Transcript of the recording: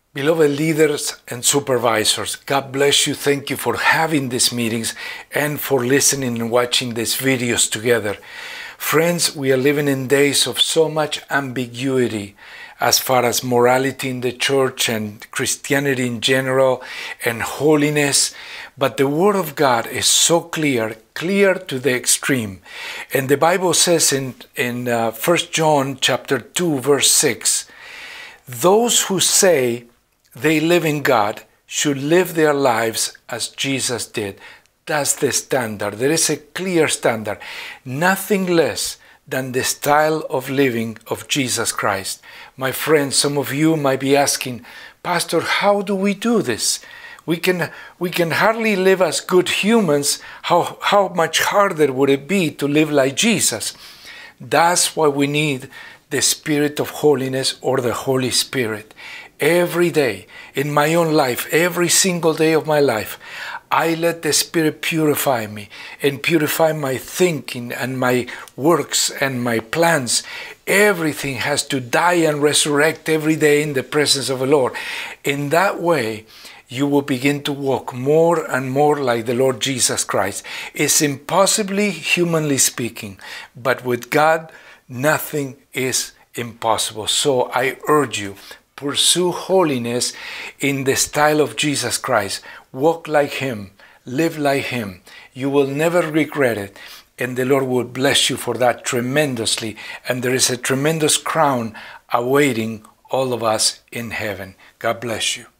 Beloved leaders and supervisors, God bless you. Thank you for having these meetings and for listening and watching these videos together. Friends, we are living in days of so much ambiguity as far as morality in the church and Christianity in general and holiness. But the Word of God is so clear to the extreme. And the Bible says in 1 John chapter 2, verse 6, those who say they live in God should live their lives as Jesus did. That's the standard. There is a clear standard. Nothing less than the style of living of Jesus Christ. My friends, some of you might be asking, Pastor, how do we do this? We can hardly live as good humans. How much harder would it be to live like Jesus? That's why we need the Spirit of holiness or the Holy Spirit. Every day in my own life, every single day of my life, I let the Spirit purify me and purify my thinking and my works and my plans. Everything has to die and resurrect every day in the presence of the Lord. In that way, you will begin to walk more and more like the Lord Jesus Christ. It's impossibly, humanly speaking, but with God, nothing is impossible. So I urge you, pursue holiness in the style of Jesus Christ. Walk like Him. Live like Him. You will never regret it. And the Lord will bless you for that tremendously. And there is a tremendous crown awaiting all of us in heaven. God bless you.